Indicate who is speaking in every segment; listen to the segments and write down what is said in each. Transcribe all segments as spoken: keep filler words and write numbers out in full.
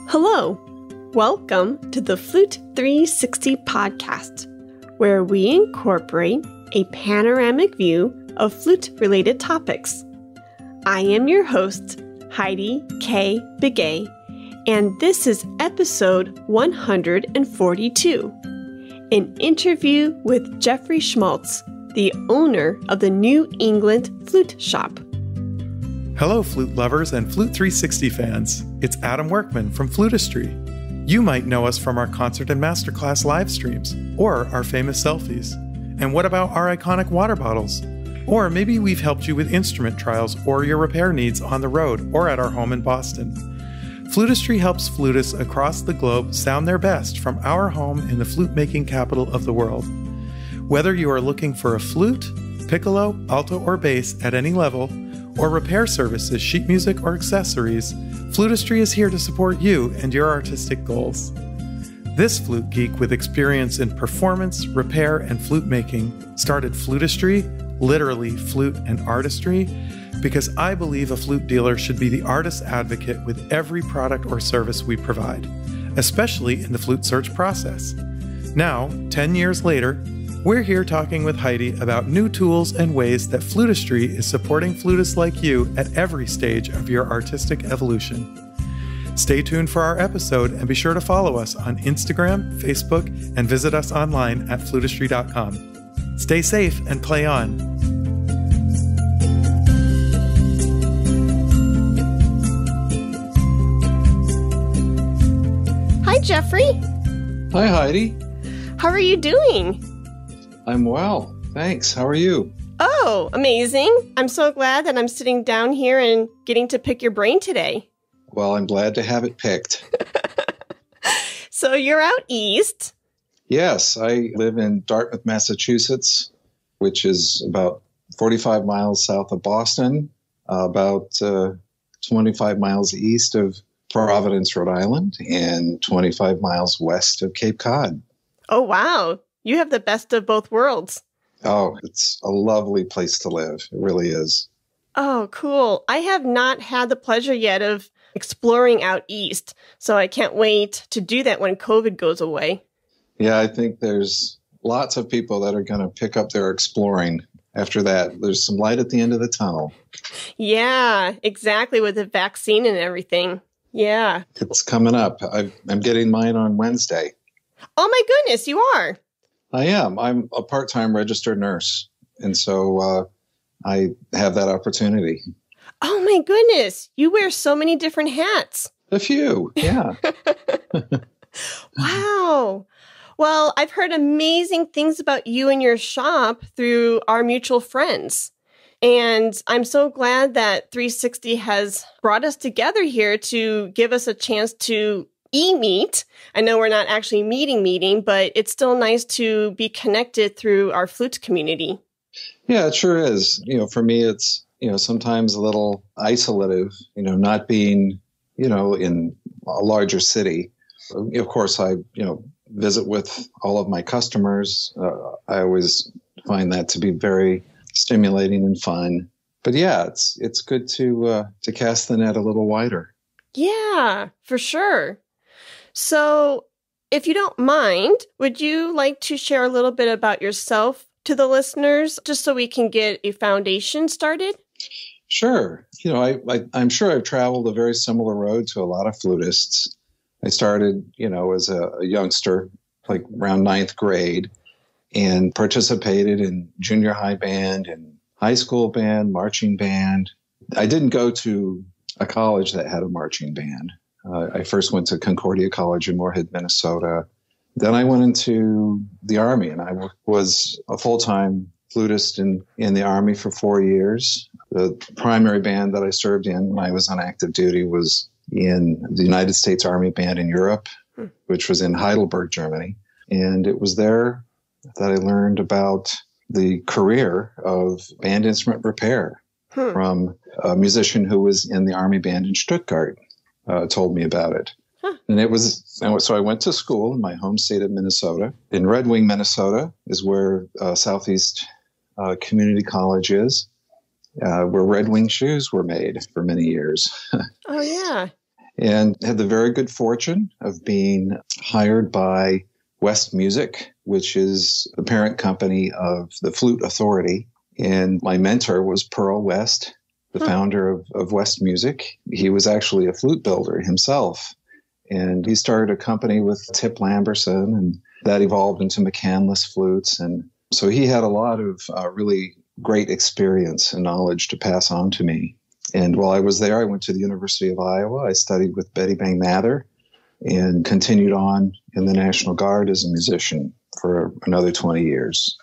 Speaker 1: Hello, welcome to the Flute three sixty podcast, where we incorporate a panoramic view of flute-related topics. I am your host, Heidi K. Begay, and this is episode one hundred forty-two, an interview with Jeffrey Schmalz, the owner of the New England Flute Shop.
Speaker 2: Hello, flute lovers and Flute three sixty fans. It's Adam Workman from Flutistry. You might know us from our concert and masterclass live streams, or our famous selfies. And what about our iconic water bottles? Or maybe we've helped you with instrument trials or your repair needs on the road or at our home in Boston. Flutistry helps flutists across the globe sound their best from our home in the flute-making capital of the world. Whether you are looking for a flute, piccolo, alto, or bass at any level, or repair services, sheet music, or accessories, Flutistry is here to support you and your artistic goals. This flute geek with experience in performance, repair, and flute making started Flutistry, literally flute and artistry, because I believe a flute dealer should be the artist advocate with every product or service we provide, especially in the flute search process. Now, ten years later, we're here talking with Heidi about new tools and ways that Flutistry is supporting flutists like you at every stage of your artistic evolution. Stay tuned for our episode and be sure to follow us on Instagram, Facebook, and visit us online at flutistry dot com. Stay safe and play on.
Speaker 1: Hi, Jeffrey.
Speaker 3: Hi, Heidi.
Speaker 1: How are you doing?
Speaker 3: I'm well, thanks. How are you?
Speaker 1: Oh, amazing. I'm so glad that I'm sitting down here and getting to pick your brain today.
Speaker 3: Well, I'm glad to have it picked.
Speaker 1: So you're out east.
Speaker 3: Yes, I live in Dartmouth, Massachusetts, which is about forty-five miles south of Boston, uh, about uh, twenty-five miles east of Providence, Rhode Island, and twenty-five miles west of Cape Cod.
Speaker 1: Oh, wow. You have the best of both worlds.
Speaker 3: Oh, it's a lovely place to live. It really is.
Speaker 1: Oh, cool. I have not had the pleasure yet of exploring out east, so I can't wait to do that when COVID goes away.
Speaker 3: Yeah, I think there's lots of people that are going to pick up their exploring after that. There's some light at the end of the tunnel.
Speaker 1: Yeah, exactly, with the vaccine and everything. Yeah.
Speaker 3: It's coming up. I've, I'm getting mine on Wednesday.
Speaker 1: Oh, my goodness, you are.
Speaker 3: I am. I'm a part-time registered nurse, and so uh, I have that opportunity.
Speaker 1: Oh, my goodness. You wear so many different hats.
Speaker 3: A few, yeah.
Speaker 1: Wow. Well, I've heard amazing things about you and your shop through our mutual friends. And I'm so glad that three sixty has brought us together here to give us a chance to e-meet. I know we're not actually meeting meeting, but it's still nice to be connected through our flute community.
Speaker 3: Yeah, it sure is. You know, for me, it's, you know, sometimes a little isolative, you know, not being, you know, in a larger city. Of course, I, you know, visit with all of my customers. Uh, I always find that to be very stimulating and fun. But yeah, it's it's good to uh, to cast the net a little wider.
Speaker 1: Yeah, for sure. So if you don't mind, would you like to share a little bit about yourself to the listeners, just so we can get a foundation started?
Speaker 3: Sure. You know, I, I, I'm sure I've traveled a very similar road to a lot of flutists. I started, you know, as a, a youngster, like around ninth grade, and participated in junior high band and high school band, marching band. I didn't go to a college that had a marching band. Uh, I first went to Concordia College in Moorhead, Minnesota. Then I went into the Army, and I w- was a full-time flutist in, in the Army for four years. The primary band that I served in when I was on active duty was in the United States Army Band in Europe, hmm. which was in Heidelberg, Germany. And it was there that I learned about the career of band instrument repair hmm. from a musician who was in the Army Band in Stuttgart. Uh, told me about it. Huh. And it was, so I went to school in my home state of Minnesota. In Red Wing, Minnesota is where uh, Southeast uh, Community College is, uh, where Red Wing shoes were made for many years.
Speaker 1: Oh, yeah.
Speaker 3: and had the very good fortune of being hired by West Music, which is the parent company of the Flute Authority. And my mentor was Pearl West, the huh. founder of, of West Music. He was actually a flute builder himself. And he started a company with Tip Lamberson, and that evolved into McCandless flutes. And so he had a lot of uh, really great experience and knowledge to pass on to me. And while I was there, I went to the University of Iowa. I studied with Betty Bang Mather and continued on in the National Guard as a musician for another twenty years.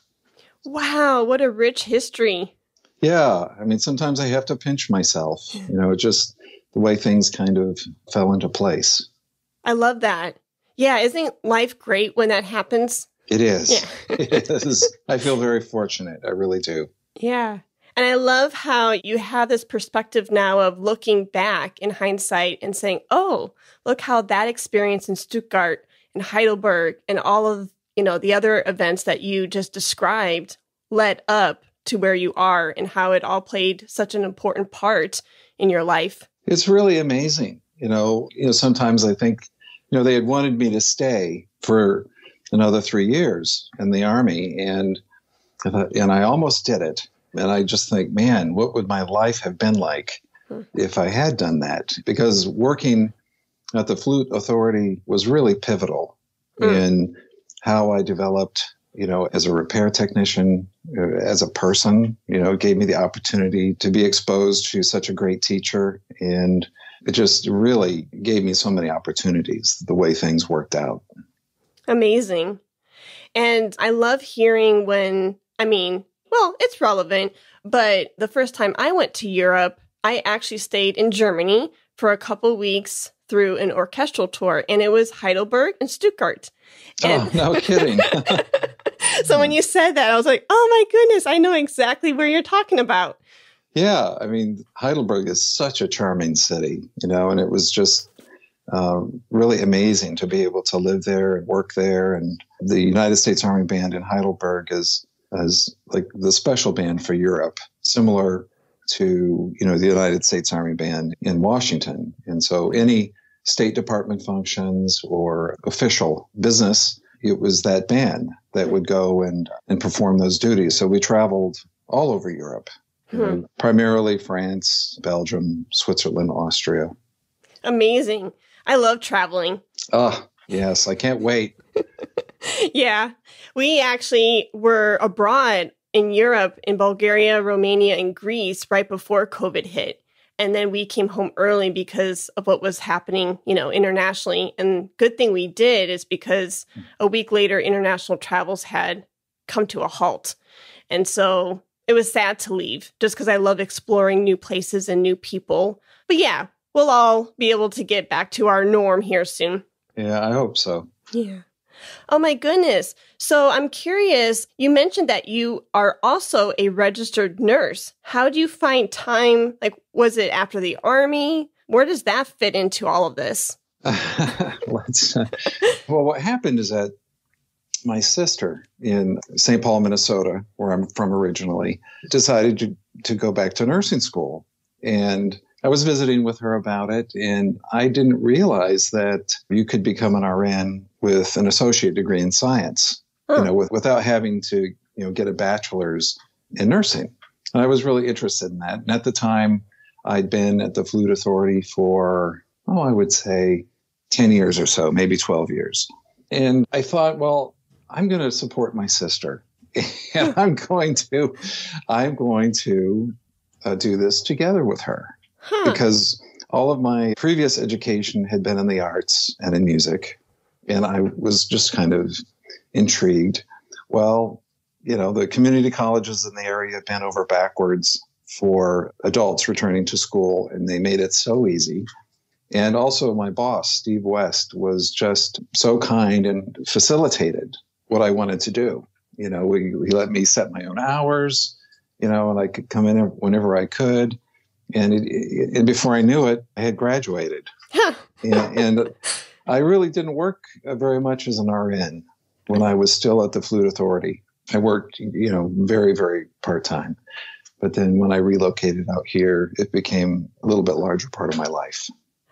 Speaker 1: Wow, what a rich history.
Speaker 3: Yeah, I mean, sometimes I have to pinch myself, you know, just the way things kind of fell into place.
Speaker 1: I love that. Yeah, isn't life great when that happens?
Speaker 3: It is.
Speaker 1: Yeah.
Speaker 3: It is. I feel very fortunate. I really do.
Speaker 1: Yeah. And I love how you have this perspective now of looking back in hindsight and saying, oh, look how that experience in Stuttgart and Heidelberg and all of, you know, the other events that you just described led up to where you are and how it all played such an important part in your life. It's
Speaker 3: really amazing. You know, you know, sometimes I think, you know, they had wanted me to stay for another three years in the Army, and and I almost did it. And I just think, man, what would my life have been like if I had done that? Because working at the Flute Authority was really pivotal mm. in how I developed, you know, as a repair technician, as a person. You know, it gave me the opportunity to be exposed to such a great teacher. And it just really gave me so many opportunities, the way things worked out.
Speaker 1: Amazing. And I love hearing when, I mean, well, it's relevant, but the first time I went to Europe, I actually stayed in Germany for a couple weeks through an orchestral tour, and it was Heidelberg and Stuttgart. And
Speaker 3: oh, no kidding.
Speaker 1: So when you said that, I was like, oh my goodness, I know exactly where you're talking about.
Speaker 3: Yeah, I mean, Heidelberg is such a charming city, you know, and it was just um, really amazing to be able to live there and work there. And the United States Army Band in Heidelberg is as like the special band for Europe, similar to, you know, the United States Army Band in Washington. And so any State Department functions or official business, it was that band that would go and, and perform those duties. So we traveled all over Europe, hmm. you know, primarily France, Belgium, Switzerland, Austria.
Speaker 1: Amazing. I love traveling.
Speaker 3: Oh, yes. I can't wait.
Speaker 1: Yeah. We actually were abroad in Europe, in Bulgaria, Romania, and Greece right before COVID hit. And then we came home early because of what was happening, you know, internationally. And good thing we did is because a week later, international travels had come to a halt. And so it was sad to leave just because I love exploring new places and new people. But yeah, we'll all be able to get back to our norm here soon.
Speaker 3: Yeah, I hope so.
Speaker 1: Yeah. Oh my goodness. So I'm curious, you mentioned that you are also a registered nurse. How do you find time? Like, was it after the Army? Where does that fit into all of this?
Speaker 3: Let's, uh, well, what happened is that my sister in Saint Paul, Minnesota, where I'm from originally, decided to, to go back to nursing school. And I was visiting with her about it, and I didn't realize that you could become an R N with an associate degree in science, huh. you know, with, without having to, you know, get a bachelor's in nursing. And I was really interested in that. And at the time, I'd been at the Flute Authority for, oh, I would say ten years or so, maybe twelve years. And I thought, well, I'm going to support my sister, and I'm going to, I'm going to uh, do this together with her. Huh. Because all of my previous education had been in the arts and in music, and I was just kind of intrigued. Well, you know, the community colleges in the area bent over backwards for adults returning to school, and they made it so easy. And also my boss, Steve West, was just so kind and facilitated what I wanted to do. You know, we, he let me set my own hours, you know, and I could come in whenever I could. And, it, it, and before I knew it, I had graduated. Huh. and, and I really didn't work very much as an R N when I was still at the Flute Authority. I worked, you know, very, very part-time. But then when I relocated out here, it became a little bit larger part of my life.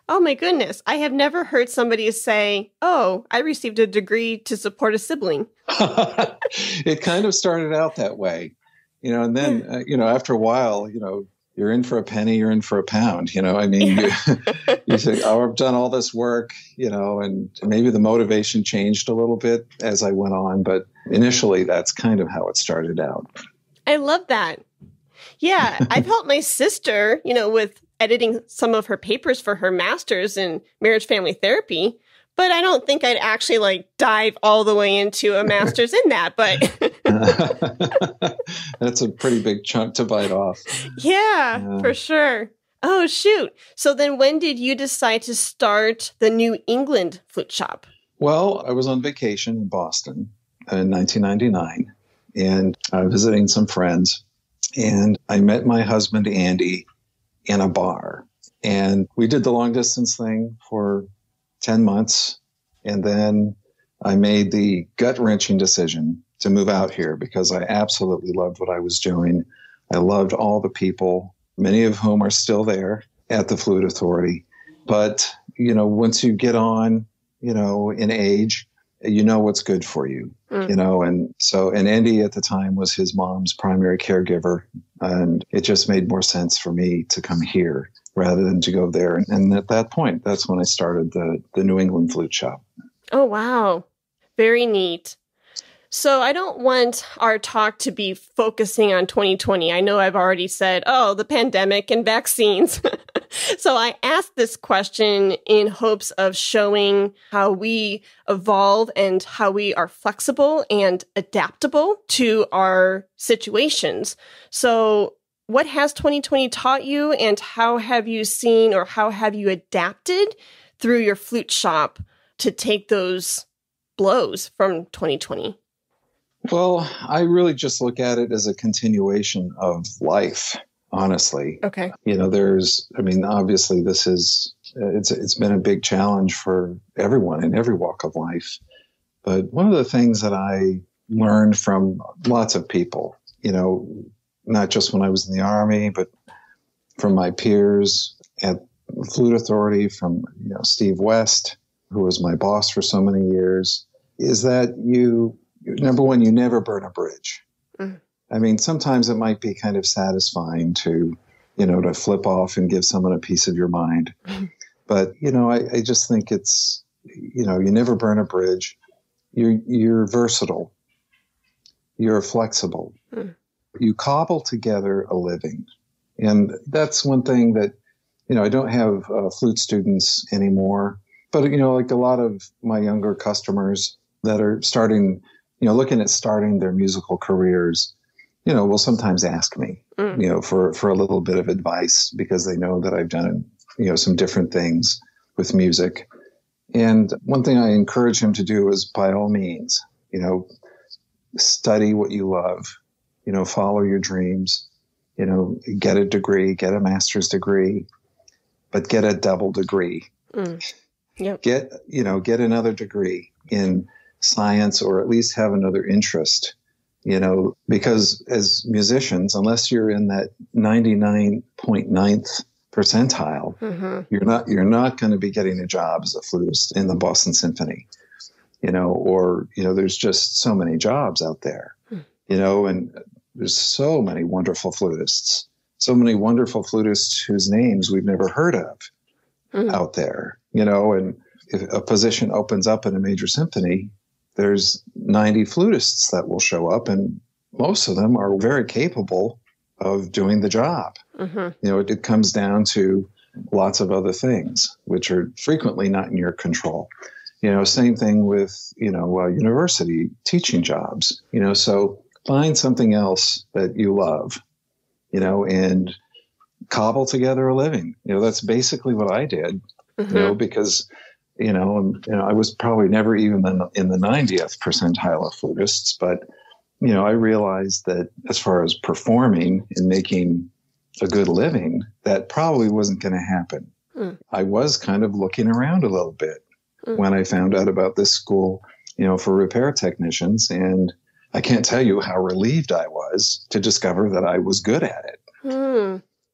Speaker 1: Oh my goodness. I have never heard somebody say, oh, I received a degree to support a sibling.
Speaker 3: It kind of started out that way, you know, and then, uh, you know, after a while, you know, you're in for a penny, you're in for a pound, you know, I mean, yeah. you, you think, oh, I've done all this work, you know, and maybe the motivation changed a little bit as I went on. But initially, that's kind of how it started out.
Speaker 1: I love that. Yeah, I've helped my sister, you know, with editing some of her papers for her master's in marriage family therapy, but I don't think I'd actually like dive all the way into a master's in that, but
Speaker 3: that's a pretty big chunk to bite off.
Speaker 1: Yeah,
Speaker 3: yeah,
Speaker 1: for sure. Oh, shoot. So then when did you decide to start the New England Flute Shop?
Speaker 3: Well, I was on vacation in Boston in nineteen ninety-nine and I was visiting some friends, and I met my husband, Andy, in a bar. And we did the long distance thing for ten months. And then I made the gut wrenching decision to move out here because I absolutely loved what I was doing. I loved all the people, many of whom are still there at the Flute Authority. But, you know, once you get on, you know, in age, you know what's good for you, mm. you know, and so, and Andy at the time was his mom's primary caregiver, and it just made more sense for me to come here rather than to go there. And, and at that point, that's when I started the, the New England Flute Shop.
Speaker 1: Oh, wow. Very neat. So I don't want our talk to be focusing on twenty twenty. I know I've already said, oh, the pandemic and vaccines. So I asked this question in hopes of showing how we evolve and how we are flexible and adaptable to our situations. So what has twenty twenty taught you, and how have you seen or how have you adapted through your flute shop to take those blows from twenty twenty?
Speaker 3: Well, I really just look at it as a continuation of life, honestly.
Speaker 1: Okay.
Speaker 3: You know, there's, I mean, obviously this is, it's it's been a big challenge for everyone in every walk of life. But one of the things that I learned from lots of people, you know, not just when I was in the Army, but from my peers at the Flute Authority, from, you know, Steve West, who was my boss for so many years, is that you, number one, you never burn a bridge. Mm. I mean, sometimes it might be kind of satisfying to, you know, to flip off and give someone a piece of your mind. Mm. But, you know, I, I just think it's, you know, you never burn a bridge. You're, you're versatile. You're flexible. Mm. You cobble together a living. And that's one thing that, you know, I don't have uh, flute students anymore. But, you know, like a lot of my younger customers that are starting, you know, looking at starting their musical careers, you know, will sometimes ask me, mm. you know, for, for a little bit of advice because they know that I've done, you know, some different things with music. And one thing I encourage him to do is, by all means, you know, study what you love, you know, follow your dreams, you know, get a degree, get a master's degree, but get a double degree. Mm. Yep. Get, you know, get another degree in science, or at least have another interest, you know, because as musicians, unless you're in that ninety-nine point ninth percentile, mm-hmm. you're not, you're not going to be getting a job as a flutist in the Boston Symphony, you know, or, you know, there's just so many jobs out there, mm. you know, and there's so many wonderful flutists, so many wonderful flutists whose names we've never heard of mm. out there, you know, and if a position opens up in a major symphony, there's ninety flutists that will show up, and most of them are very capable of doing the job. Mm-hmm. You know, it, it comes down to lots of other things, which are frequently not in your control. You know, same thing with, you know, uh, university teaching jobs, you know, so find something else that you love, you know, and cobble together a living. You know, that's basically what I did, mm-hmm. you know, because You know, and, you know, I was probably never even in the, in the ninetieth percentile of flutists, but, you know, I realized that as far as performing and making a good living, that probably wasn't going to happen. Mm. I was kind of looking around a little bit mm. when I found out about this school, you know, for repair technicians. And I can't tell you how relieved I was to discover that I was good at it. Mm.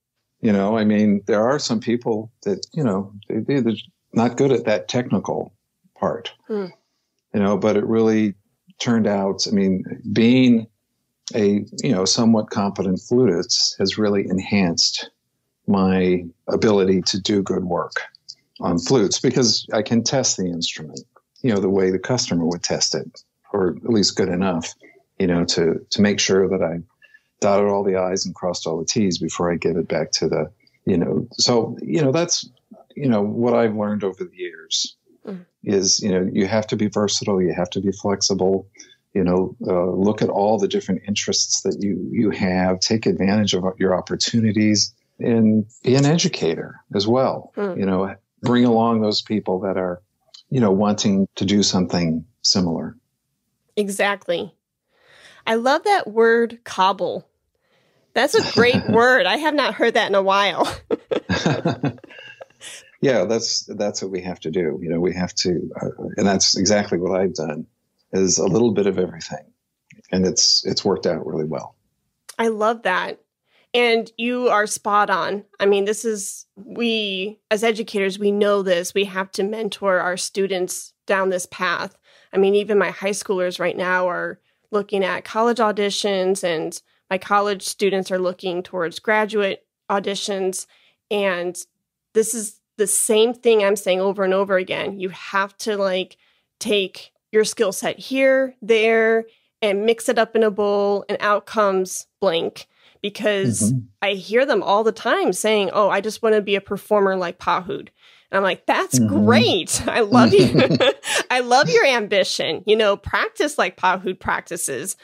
Speaker 3: You know, I mean, there are some people that, you know, they, they're not good at that technical part, mm. you know, but it really turned out, I mean, being a, you know, somewhat competent flutist has really enhanced my ability to do good work on flutes, because I can test the instrument, you know, the way the customer would test it, or at least good enough, you know, to, to make sure that I dotted all the I's and crossed all the T's before I give it back to the, you know, so, you know, that's, you know, what I've learned over the years mm. is, you know, you have to be versatile. You have to be flexible, you know, uh, look at all the different interests that you, you have, take advantage of your opportunities, and be an educator as well. Mm. You know, bring along those people that are, you know, wanting to do something similar.
Speaker 1: Exactly. I love that word, cobble. That's a great word. I have not heard that in a while.
Speaker 3: Yeah, that's that's what we have to do. You know, we have to, uh, and that's exactly what I've done, is a little bit of everything, and it's it's worked out really well.
Speaker 1: I love that. And you are spot on. I mean, this is, we, as educators, we know this. We have to mentor our students down this path. I mean, even my high schoolers right now are looking at college auditions, and my college students are looking towards graduate auditions. And this is the same thing I'm saying over and over again. You have to like take your skill set here, there, and mix it up in a bowl, and out comes blank. Because mm-hmm. I hear them all the time saying, oh, I just want to be a performer like Pahud. And I'm like, that's mm-hmm. great. I love you. I love your ambition. You know, practice like Pahud practices.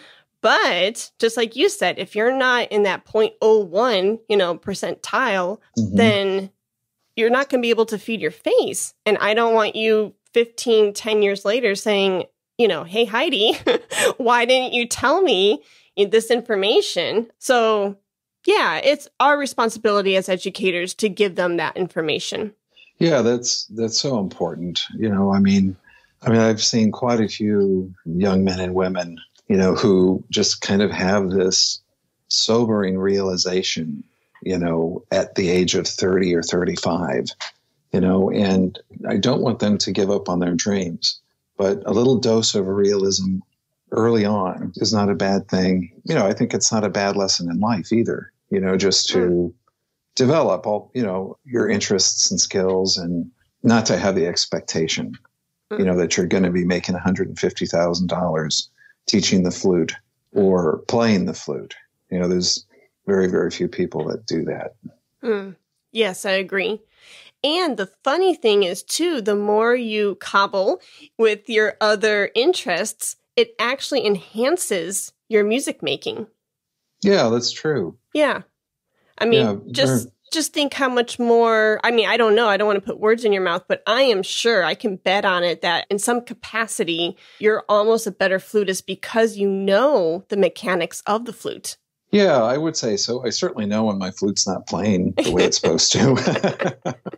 Speaker 1: But just like you said, if you're not in that zero point zero one, you know, percentile, mm-hmm. then you're not going to be able to feed your face. And I don't want you fifteen, ten years later saying, you know, hey, Heidi, why didn't you tell me this information? So yeah, it's our responsibility as educators to give them that information.
Speaker 3: Yeah, that's that's so important. You know, I mean, I mean, I've seen quite a few young men and women, you know, who just kind of have this sobering realization, you know, at the age of thirty or thirty-five, you know, and I don't want them to give up on their dreams, but a little dose of realism early on is not a bad thing. You know, I think it's not a bad lesson in life either, you know, just to mm. develop all, you know, your interests and skills, and not to have the expectation, mm. you know, that you're going to be making one hundred fifty thousand dollars teaching the flute or playing the flute. You know, there's very, very few people that do that.
Speaker 1: Mm. Yes, I agree. And the funny thing is, too, the more you cobble with your other interests, it actually enhances your music making.
Speaker 3: Yeah, that's true.
Speaker 1: Yeah. I mean, yeah, just just think how much more, I mean, I don't know, I don't want to put words in your mouth, but I am sure, I can bet on it that in some capacity, you're almost a better flutist because you know the mechanics of the flute.
Speaker 3: Yeah, I would say so. I certainly know when my flute's not playing the way it's supposed to.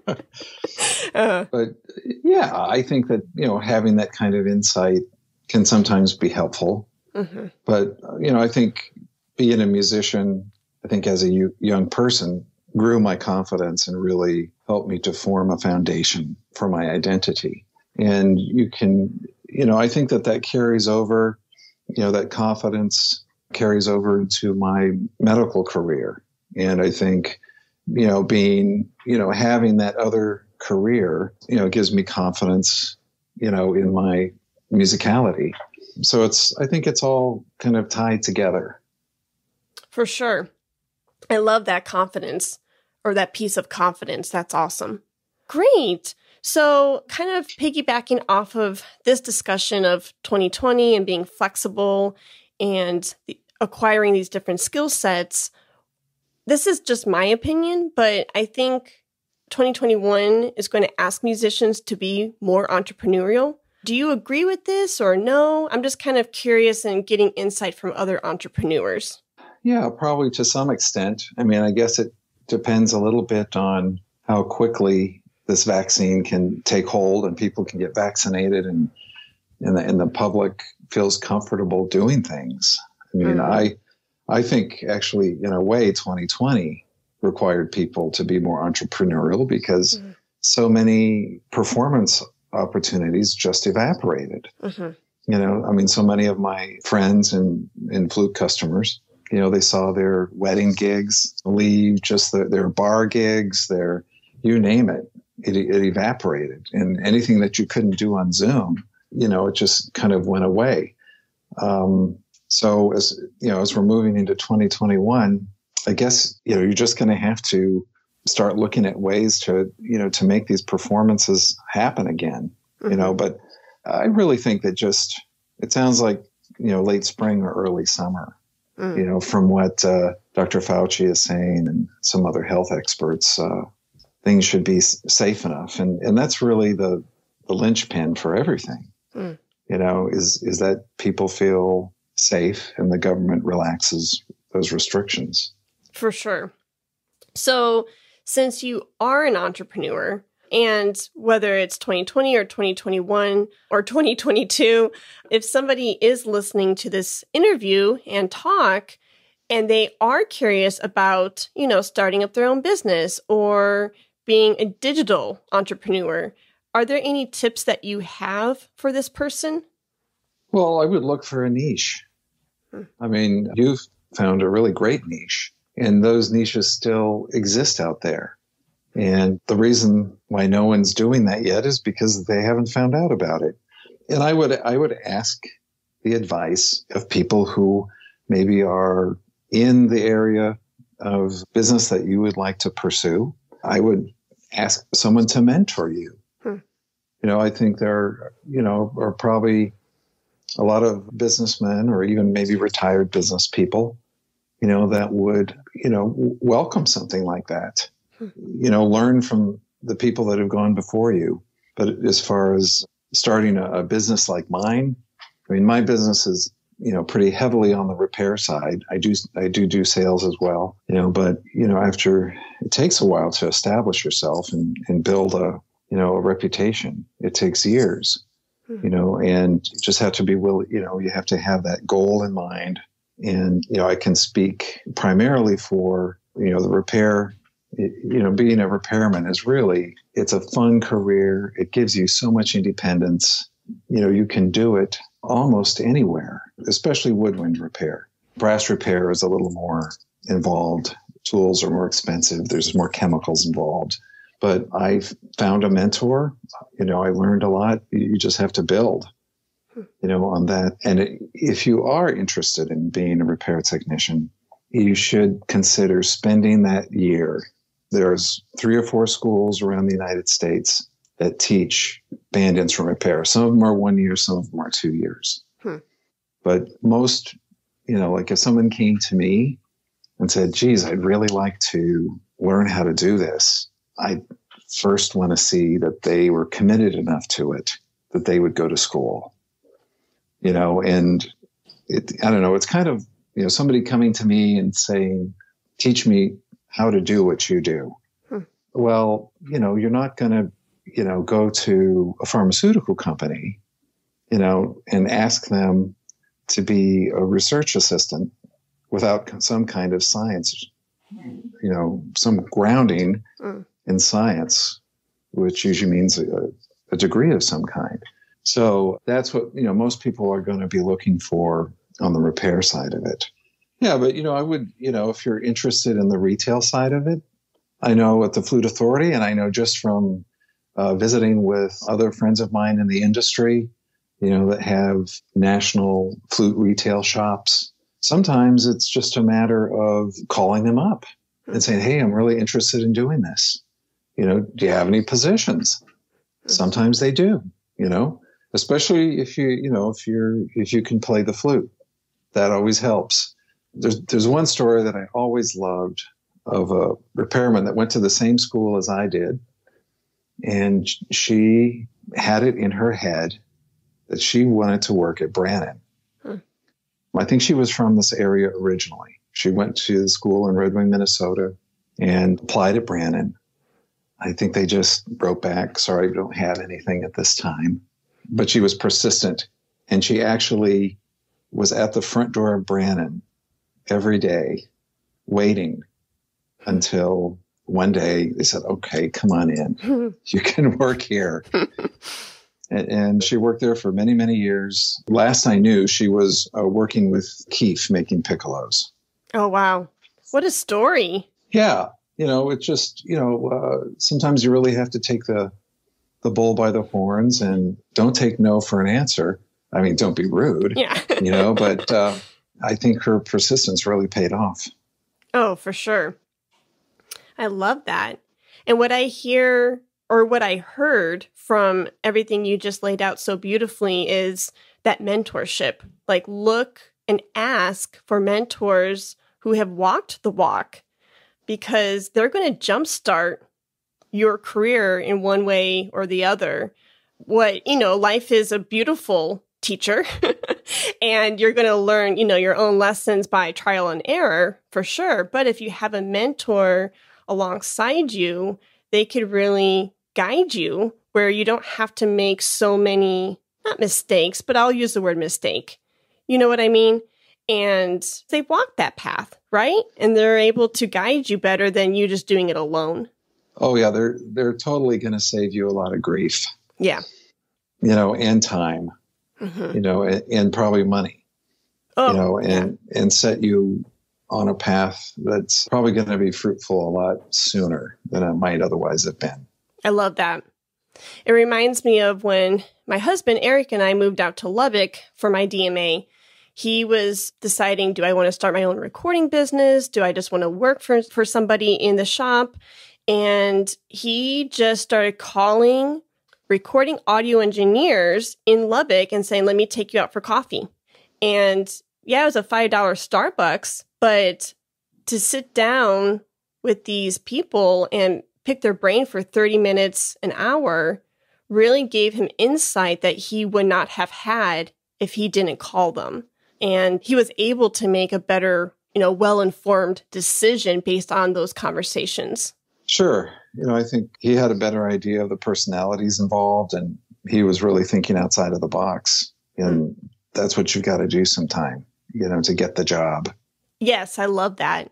Speaker 3: uh, but yeah, I think that, you know, having that kind of insight can sometimes be helpful. Mm-hmm. But, you know, I think being a musician, I think as a u- young person, grew my confidence and really helped me to form a foundation for my identity. And you can, you know, I think that that carries over, you know, that confidence carries over into my medical career. And I think, you know, being, you know, having that other career, you know, gives me confidence, you know, in my musicality. So it's, I think it's all kind of tied together.
Speaker 1: For sure. I love that confidence, or that piece of confidence. That's awesome. Great. So kind of piggybacking off of this discussion of twenty twenty and being flexible and the, acquiring these different skill sets, this is just my opinion, but I think twenty twenty-one is going to ask musicians to be more entrepreneurial. Do you agree with this or no? I'm just kind of curious and getting insight from other entrepreneurs.
Speaker 3: Yeah, probably to some extent. I mean, I guess it depends a little bit on how quickly this vaccine can take hold and people can get vaccinated, and and the, and the public feels comfortable doing things. I mean, mm-hmm. I I think actually, in a way, twenty twenty required people to be more entrepreneurial because mm-hmm. so many performance opportunities just evaporated. Mm-hmm. You know, I mean, so many of my friends and, and flute customers, you know, they saw their wedding gigs leave, just the, their bar gigs, their, you name it, it, it evaporated. And anything that you couldn't do on Zoom, you know, it just kind of went away. Um, so as, you know, as we're moving into twenty twenty-one, I guess, you know, you're just going to have to start looking at ways to, you know, to make these performances happen again, mm-hmm. you know, but I really think that just, it sounds like, you know, late spring or early summer, mm. you know, from what uh, Doctor Fauci is saying and some other health experts, uh, things should be s- safe enough. And, and that's really the, the linchpin for everything, mm. you know, is, is that people feel safe and the government relaxes those restrictions.
Speaker 1: For sure. So since you are an entrepreneur, and whether it's twenty twenty or twenty twenty-one or twenty twenty-two, if somebody is listening to this interview and talk, and they are curious about, you know, starting up their own business or being a digital entrepreneur, are there any tips that you have for this person?
Speaker 3: Well, I would look for a niche. Hmm. I mean, you've found a really great niche, and those niches still exist out there. And the reason why no one's doing that yet is because they haven't found out about it. And I would I would ask the advice of people who maybe are in the area of business that you would like to pursue. I would ask someone to mentor you. Hmm. You know, I think there, you know, are probably a lot of businessmen or even maybe retired business people, you know, that would, you know, welcome something like that. You know, learn from the people that have gone before you. But as far as starting a, a business like mine, I mean, my business is, you know, pretty heavily on the repair side. I do, I do do sales as well, you know, but, you know, after it takes a while to establish yourself and, and build a, you know, a reputation. It takes years, you know, and you just have to be willing, you know, you have to have that goal in mind. And, you know, I can speak primarily for, you know, the repair. You know, being a repairman is really, it's a fun career. It gives you so much independence. You know, you can do it almost anywhere, especially woodwind repair. Brass repair is a little more involved. Tools are more expensive. There's more chemicals involved. But I've found a mentor. You know, I learned a lot. You just have to build, you know, on that. And it, if you are interested in being a repair technician, you should consider spending that year. There's three or four schools around the United States that teach band instrument repair. Some of them are one year, some of them are two years. Hmm. But most, you know, like if someone came to me and said, geez, I'd really like to learn how to do this, I first want to see that they were committed enough to it, that they would go to school, you know, and it, I don't know, it's kind of, you know, somebody coming to me and saying, teach me how to do what you do. Hmm. Well, you know, you're not going to, you know, go to a pharmaceutical company, you know, and ask them to be a research assistant without some kind of science, you know, some grounding hmm. in science, which usually means a, a degree of some kind. So that's what, you know, most people are going to be looking for on the repair side of it. Yeah, but, you know, I would, you know, if you're interested in the retail side of it, I know at the Flute Authority, and I know just from uh, visiting with other friends of mine in the industry, you know, that have national flute retail shops, sometimes it's just a matter of calling them up and saying, hey, I'm really interested in doing this. You know, do you have any positions? Sometimes they do, you know, especially if you, you know, if you're, if you can play the flute, that always helps. There's there's one story that I always loved of a repairman that went to the same school as I did. And she had it in her head that she wanted to work at Brannan. Hmm. I think she was from this area originally. She went to the school in Red Wing, Minnesota, and applied at Brannan. I think they just wrote back, sorry, we don't have anything at this time. But she was persistent. And she actually was at the front door of Brannan every day, waiting until one day they said, okay, come on in. You can work here. and, and she worked there for many, many years. Last I knew, she was uh, working with Keith making piccolos.
Speaker 1: Oh, wow. What a story.
Speaker 3: Yeah. You know, it's just, you know, uh, sometimes you really have to take the, the bull by the horns and don't take no for an answer. I mean, don't be rude,
Speaker 1: yeah.
Speaker 3: you know, but uh, I think her persistence really paid off.
Speaker 1: Oh, for sure. I love that. And what I hear or what I heard from everything you just laid out so beautifully is that mentorship. Like, look and ask for mentors who have walked the walk, because they're going to jumpstart your career in one way or the other. What, you know, life is a beautiful teacher and you're going to learn, you know, your own lessons by trial and error for sure. But if you have a mentor alongside you, they could really guide you where you don't have to make so many, not mistakes, but I'll use the word mistake. You know what I mean? And they walk that path, right? And they're able to guide you better than you just doing it alone.
Speaker 3: Oh, yeah. They're, they're totally going to save you a lot of grief.
Speaker 1: Yeah.
Speaker 3: You know, and time, mm-hmm. you know, and, and probably money, oh, you know, and, yeah. and set you on a path that's probably going to be fruitful a lot sooner than it might otherwise have been.
Speaker 1: I love that. It reminds me of when my husband, Eric, and I moved out to Lubbock for my D M A. He was deciding, do I want to start my own recording business? Do I just want to work for, for somebody in the shop? And he just started calling recording audio engineers in Lubbock and saying, let me take you out for coffee. And yeah, it was a five dollar Starbucks, but to sit down with these people and pick their brain for thirty minutes, an hour, really gave him insight that he would not have had if he didn't call them. And he was able to make a better, you know, well-informed decision based on those conversations.
Speaker 3: Sure. You know, I think he had a better idea of the personalities involved, and he was really thinking outside of the box. And mm. that's what you've got to do sometime, you know, to get the job.
Speaker 1: Yes, I love that.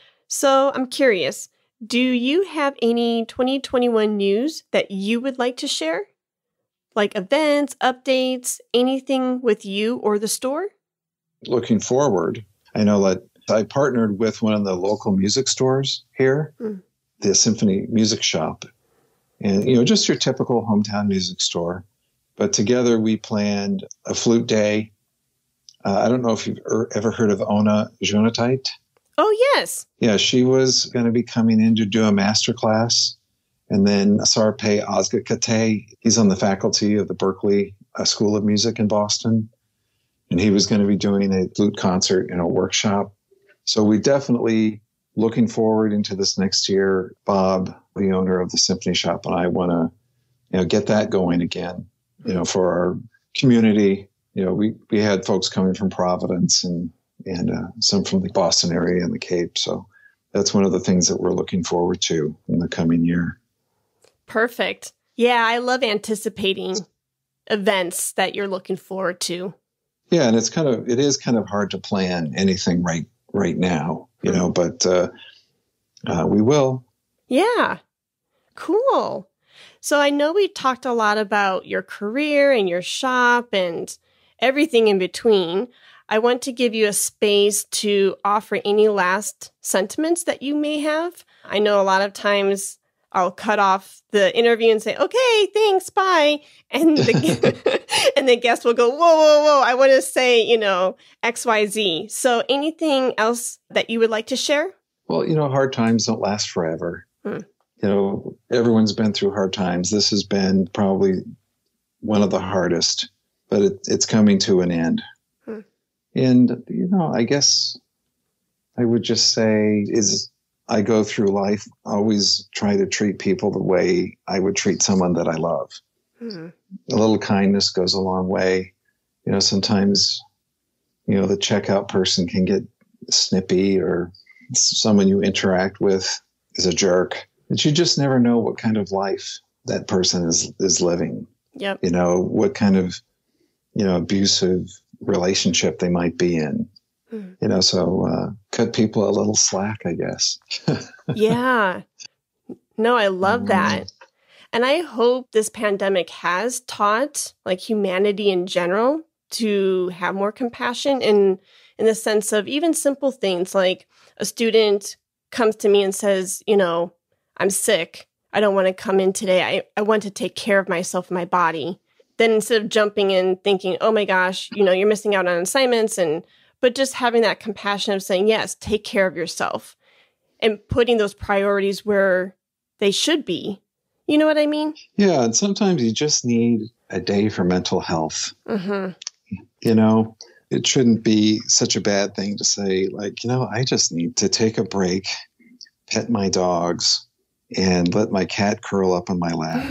Speaker 1: So I'm curious, do you have any twenty twenty-one news that you would like to share? Like events, updates, anything with you or the store?
Speaker 3: Looking forward, I know that I partnered with one of the local music stores here, mm. the Symphony Music Shop, and, you know, just your typical hometown music store. But together we planned a flute day. Uh, I don't know if you've er- ever heard of Ona Jonatite.
Speaker 1: Oh, yes.
Speaker 3: Yeah, she was going to be coming in to do a master class. And then Sarpe Ozgakate, he's on the faculty of the Berklee uh, School of Music in Boston. And he was going to be doing a flute concert in a workshop. So we definitely looking forward into this next year. Bob, the owner of the Symphony Shop, and I want to, you know, get that going again, you know, for our community. You know, we, we had folks coming from Providence and, and uh, some from the Boston area and the Cape. So that's one of the things that we're looking forward to in the coming year.
Speaker 1: Perfect. Yeah, I love anticipating events that you're looking forward to.
Speaker 3: Yeah, and it's kind of, it is kind of hard to plan anything right right now, you know, but uh, uh, we will.
Speaker 1: Yeah, cool. So I know we talked a lot about your career and your shop and everything in between. I want to give you a space to offer any last sentiments that you may have. I know a lot of times I'll cut off the interview and say, okay, thanks, bye. And the, and the guest will go, whoa, whoa, whoa, I want to say, you know, X, Y, Z. So anything else that you would like to share?
Speaker 3: Well, you know, hard times don't last forever. Hmm. You know, everyone's been through hard times. This has been probably one of the hardest, but it, it's coming to an end. Hmm. And, you know, I guess I would just say is I go through life, always try to treat people the way I would treat someone that I love. Mm-hmm. A little kindness goes a long way. You know, sometimes, you know, the checkout person can get snippy or someone you interact with is a jerk. But you just never know what kind of life that person is, is living.
Speaker 1: Yep.
Speaker 3: You know, what kind of, you know, abusive relationship they might be in. You know, so uh, cut people a little slack, I guess.
Speaker 1: Yeah. No, I love that. And I hope this pandemic has taught like humanity in general to have more compassion in, in the sense of even simple things like a student comes to me and says, you know, I'm sick. I don't want to come in today. I, I want to take care of myself and my body. Then instead of jumping in thinking, oh my gosh, you know, you're missing out on assignments, and but just having that compassion of saying, yes, take care of yourself and putting those priorities where they should be. You know what I mean?
Speaker 3: Yeah. And sometimes you just need a day for mental health.
Speaker 1: Mm-hmm.
Speaker 3: You know, it shouldn't be such a bad thing to say, like, you know, I just need to take a break, pet my dogs, and let my cat curl up on my lap.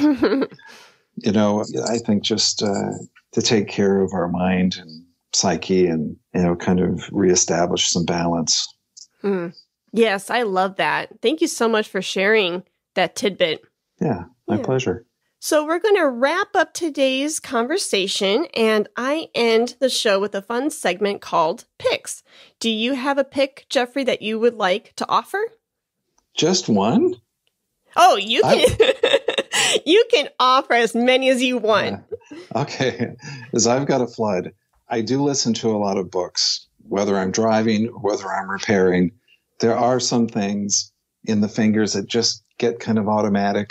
Speaker 3: You know, I think just uh, to take care of our mind and psyche and, you know, kind of reestablish some balance.
Speaker 1: Mm. Yes, I love that. Thank you so much for sharing that tidbit.
Speaker 3: Yeah, my
Speaker 1: yeah.
Speaker 3: pleasure.
Speaker 1: So we're going to wrap up today's conversation, and I end the show with a fun segment called Picks. Do you have a pick, Jeffrey, that you would like to offer?
Speaker 3: Just one?
Speaker 1: Oh, you can you can offer as many as you want.
Speaker 3: Yeah. Okay. As I've got a flood, I do listen to a lot of books, whether I'm driving or whether I'm repairing. There are some things in the fingers that just get kind of automatic.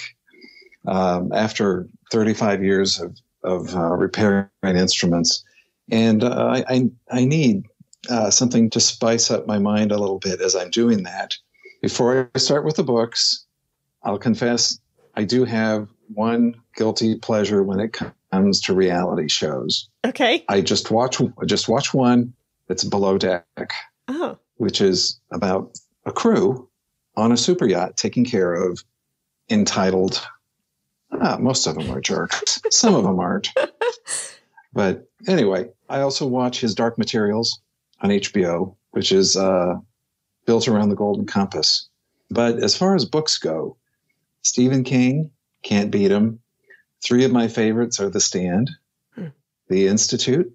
Speaker 3: Um, after thirty-five years of, of uh, repairing instruments. And uh, I, I need uh, something to spice up my mind a little bit as I'm doing that. Before I start with the books, I'll confess I do have one guilty pleasure when it comes to reality shows.
Speaker 1: Okay.
Speaker 3: I just watch just watch one that's Below Deck,
Speaker 1: oh.
Speaker 3: which is about a crew on a super yacht taking care of entitled... Ah, most of them are jerks. Some of them aren't. But anyway, I also watch his Dark Materials on H B O, which is uh, built around the Golden Compass. But as far as books go, Stephen King, can't beat him. Three of my favorites are The Stand, hmm. The Institute,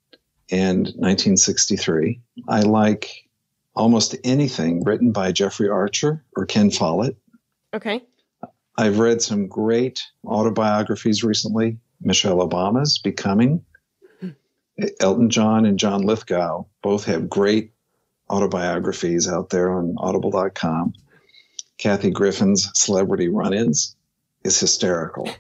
Speaker 3: and nineteen sixty-three. I like almost anything written by Jeffrey Archer or Ken Follett.
Speaker 1: Okay.
Speaker 3: I've read some great autobiographies recently. Michelle Obama's Becoming. Elton John and John Lithgow both have great autobiographies out there on audible dot com. Kathy Griffin's Celebrity Run-Ins is hysterical.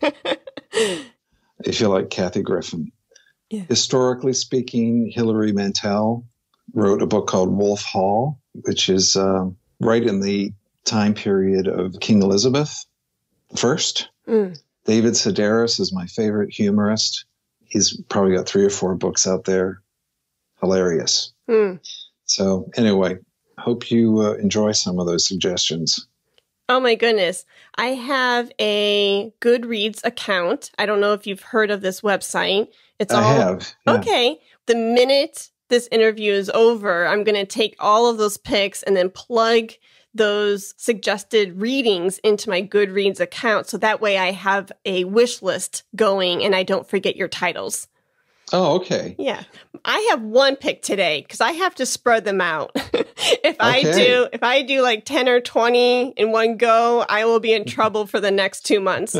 Speaker 3: If you like Kathy Griffin. Yeah. Historically speaking, Hilary Mantel wrote a book called Wolf Hall, which is uh, right in the time period of King Elizabeth. First, mm. David Sedaris is my favorite humorist. He's probably got three or four books out there. Hilarious. Mm. So anyway, hope you uh, enjoy some of those suggestions.
Speaker 1: Oh my goodness. I have a Goodreads account. I don't know if you've heard of this website. It's all
Speaker 3: I have. Yeah.
Speaker 1: Okay. The minute this interview is over, I'm going to take all of those picks and then plug those suggested readings into my Goodreads account. So that way I have a wish list going and I don't forget your titles.
Speaker 3: Oh, okay.
Speaker 1: Yeah. I have one pick today because I have to spread them out. if I
Speaker 3: okay.
Speaker 1: do, if I do like ten or twenty in one go, I will be in trouble for the next two months.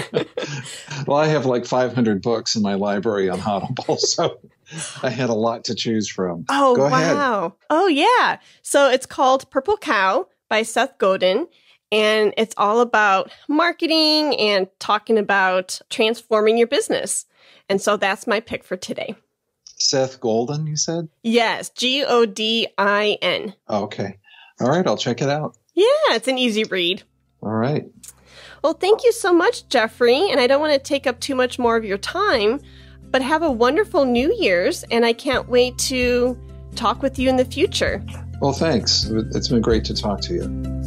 Speaker 3: Well, I have like five hundred books in my library on Audible, so I had a lot to choose from.
Speaker 1: Oh,
Speaker 3: Go
Speaker 1: wow.
Speaker 3: ahead.
Speaker 1: Oh, yeah. So it's called Purple Cow by Seth Godin, and it's all about marketing and talking about transforming your business. And so that's my pick for today.
Speaker 3: Seth Godin, you said?
Speaker 1: Yes, G O D I N.
Speaker 3: Oh, okay. All right, I'll check it out.
Speaker 1: Yeah, it's an easy read.
Speaker 3: All right.
Speaker 1: Well, thank you so much, Jeffrey. And I don't want to take up too much more of your time, but have a wonderful New Year's. And I can't wait to talk with you in the future.
Speaker 3: Well, thanks. It's been great to talk to you.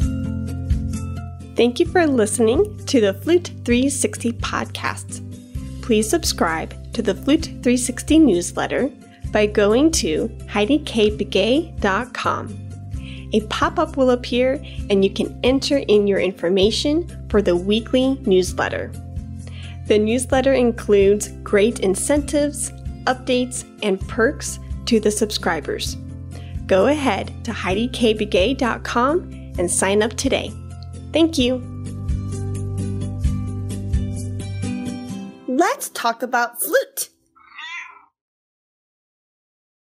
Speaker 1: Thank you for listening to the Flute three sixty podcast. Please subscribe to the Flute three sixty newsletter by going to heidi k begay dot com. A pop-up will appear and you can enter in your information for the weekly newsletter. The newsletter includes great incentives, updates, and perks to the subscribers. Go ahead to heidi k begay dot com and sign up today. Thank you. Let's talk about flute.